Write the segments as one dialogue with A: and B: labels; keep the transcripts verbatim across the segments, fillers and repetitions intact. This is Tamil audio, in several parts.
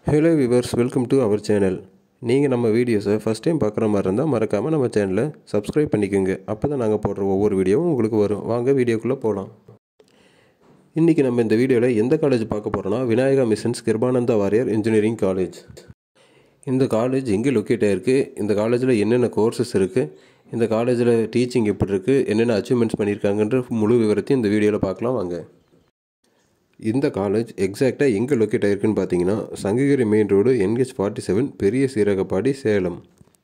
A: Hello viewers, welcome to our channel. நீங்கள் நம்ம வீடியோஸை ஃபஸ்ட் டைம் பார்க்குற மாதிரி இருந்தால் மறக்காமல் நம்ம சேனலை சப்ஸ்கிரைப் பண்ணிக்கோங்க. அப்போ தான் நாங்கள் போடுற ஒவ்வொரு வீடியோவும் உங்களுக்கு வரும். வாங்க வீடியோக்குள்ளே போகலாம். இன்றைக்கி நம்ம இந்த வீடியோவில் எந்த காலேஜ் பார்க்க போகிறோன்னா Vinayaka missions Kirupananda Variyar engineering college. இந்த காலேஜ் எங்கே லொக்கேட் ஆகிருக்கு, இந்த காலேஜில் என்னென்ன கோர்சஸ் இருக்குது, இந்த காலேஜில் டீச்சிங் எப்படி இருக்குது, என்னென்ன அச்சீவ்மெண்ட்ஸ் பண்ணியிருக்காங்கன்ற முழு விவரத்தையும் இந்த வீடியோவில் பார்க்கலாம் வாங்க. இந்த காலேஜ் எக்ஸாக்டாக எங்கே லொக்கேட் ஆகிருக்குன்னு பார்த்தீங்கன்னா Sankagiri main road NH forty seven பெரிய சீரகப்பாடி சேலம்.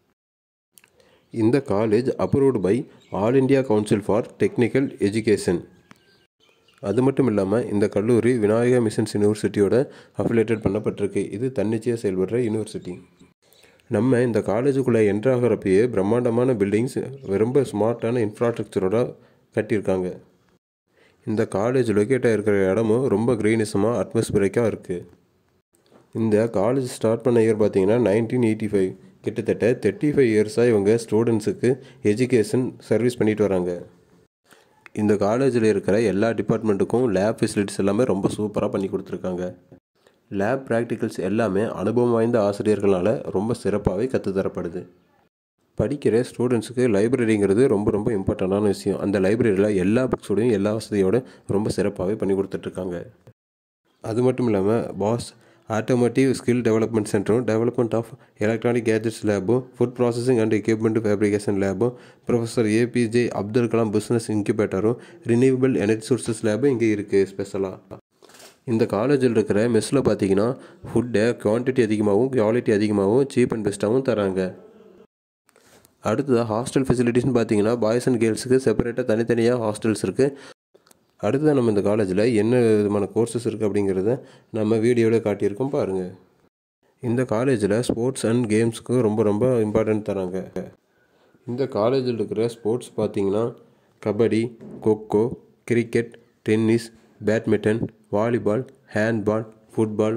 A: இந்த college approved by All India Council for Technical Education. அது மட்டும் இல்லாமல் இந்த கல்லூரி விநாயகா மிஷன்ஸ் யூனிவர்சிட்டியோட அஃபிலேட்டட் பண்ணப்பட்டிருக்கு. இது தன்னிச்சையாக செயல்படுற யூனிவர்சிட்டி. நம்ம இந்த காலேஜுக்குள்ளே என்ட்ராகிறப்பயே பிரம்மாண்டமான பில்டிங்ஸ் ரொம்ப ஸ்மார்ட்டான இன்ஃப்ராஸ்ட்ரக்சரோட கட்டியிருக்காங்க. இந்த காலேஜ் லொக்கேட்டாக இருக்கிற இடமும் ரொம்ப க்ரீனிஸமாக அட்மாஸ்பியரிக்காக இருக்குது. இந்த காலேஜ் ஸ்டார்ட் பண்ண இயர் பார்த்தீங்கன்னா நைன்டீன் எயிட்டி ஃபைவ் கிட்டத்தட்ட தேர்ட்டி ஃபைவ் இயர்ஸாக இவங்க ஸ்டூடெண்ட்ஸுக்கு எஜுகேஷன் சர்வீஸ் பண்ணிட்டு வராங்க. இந்த காலேஜில் இருக்கிற எல்லா டிபார்ட்மெண்ட்டுக்கும் லேப் ஃபெசிலிட்டிஸ் எல்லாமே ரொம்ப சூப்பராக பண்ணி கொடுத்துருக்காங்க. லேப் ப்ராக்டிகல்ஸ் எல்லாமே அனுபவம் வாய்ந்த ஆசிரியர்களால் ரொம்ப சிறப்பாகவே கற்றுத்தரப்படுது. படிக்கிற ஸ்டூடெண்ட்ஸுக்கு லைப்ரரிங்கிறது ரொம்ப ரொம்ப இம்பார்ட்டண்டான விஷயம். அந்த லைப்ரரியில் எல்லா புக்ஸோடையும் எல்லா வசதியோடு ரொம்ப சிறப்பாகவே பண்ணி கொடுத்துட்ருக்காங்க. அது மட்டும் இல்லாமல் பாஸ் ஆட்டோமேட்டிவ் ஸ்கில் டெவலப்மெண்ட் சென்டரும், டெவலப்மெண்ட் ஆஃப் எலக்ட்ரானிக் கேஜெட்ஸ் லேபும், food processing and equipment fabrication லேபும், professor APJ Abdul Kalam business இன்குபேட்டரும், ரினியூவபிள் எனர்ஜி சோர்சஸ் லேபும் இங்கே இருக்குது ஸ்பெஷலாக. இந்த காலேஜில் இருக்கிற மெஸ்ஸில் பார்த்தீங்கன்னா ஃபுட்டை குவான்டிட்டி அதிகமாகவும் குவாலிட்டி அதிகமாகவும் சீப் அண்ட் பெஸ்ட்டாகவும் தராங்க. அடுத்ததாக ஹாஸ்டல் ஃபெசிலிட்டிஸ்னு பார்த்தீங்கன்னா பாய்ஸ் அண்ட் கேர்ள்ஸுக்கு செப்பரேட்டாக தனித்தனியாக ஹாஸ்டல்ஸ் இருக்குது. அடுத்ததாக நம்ம இந்த காலேஜில் என்ன விதமான கோர்சஸ் இருக்குது அப்படிங்கிறத நம்ம வீடியோவில் காட்டியிருக்கோம் பாருங்கள். இந்த காலேஜில் ஸ்போர்ட்ஸ் அண்ட் கேம்ஸுக்கு ரொம்ப ரொம்ப இம்பார்ட்டன்ட் தராங்க. இந்த காலேஜில் இருக்கிற ஸ்போர்ட்ஸ் பார்த்தீங்கன்னா kabaddi, kho kho, cricket, tennis, badminton, volleyball, handball, football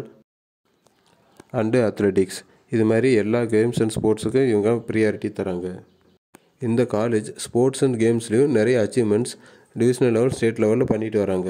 A: and athletics, இது மாதிரி எல்லா கேம்ஸ் அண்ட் ஸ்போர்ட்ஸுக்கு இவங்க ப்ரியாரிட்டி தராங்க. இந்த காலேஜ் ஸ்போர்ட்ஸ் அண்ட் கேம்ஸ்லேயும் நிறைய அச்சீவ்மெண்ட்ஸ் டிவிஷனல் லெவல், ஸ்டேட் லெவலில் பண்ணிட்டு வராங்க.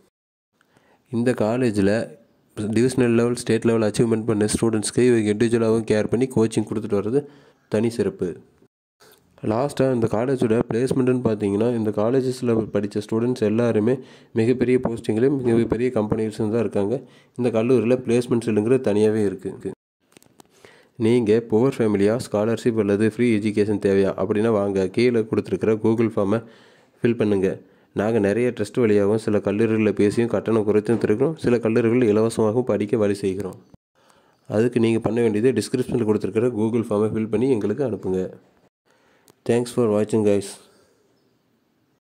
A: இந்த காலேஜில் divisional level, state level achievement பண்ண ஸ்டூடெண்ட்ஸ்க்கு இவங்க இண்டிவிஜுவலாகவும் கேர் பண்ணி கோச்சிங் கொடுத்துட்டு வர்றது தனி சிறப்பு. லாஸ்ட்டாக இந்த காலேஜோட பிளேஸ்மெண்ட்டுன்னு பார்த்தீங்கன்னா இந்த காலேஜஸில் படித்த ஸ்டூடெண்ட்ஸ் எல்லாருமே மிகப்பெரிய போஸ்டிங்லேயும் மிகப்பெரிய கம்பெனிஸும் தான் இருக்காங்க. இந்த கல்லூரியில் பிளேஸ்மெண்ட்ஸ் இல்லைங்கிறது தனியாகவே இருக்குது. நீங்கள் புவர் ஃபேமிலியாக ஸ்காலர்ஷிப் அல்லது ஃப்ரீ எஜுகேஷன் தேவையா அப்படின்னா வாங்க, கீழே கொடுத்துருக்கிற கூகுள் ஃபார்மை ஃபில் பண்ணுங்கள். நாங்கள் நிறைய ட்ரஸ்ட் வழியாகவும் சில கல்லூரிகளில் பேசியும் கட்டணம் குறைத்தும் திருக்கிறோம். சில கல்லூரிகள் இலவசமாகவும் படிக்க வழி செய்கிறோம். அதுக்கு நீங்கள் பண்ண வேண்டியது டிஸ்கிரிப்ஷனில் கொடுத்துருக்கிற கூகுள் ஃபார்மை ஃபில் பண்ணி எங்களுக்கு அனுப்புங்க. தேங்க்ஸ் ஃபார் வாட்சிங் கைஸ்.